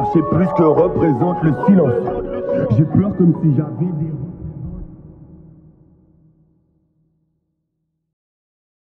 sais plus que représente le silence. J'ai peur comme si j'avais des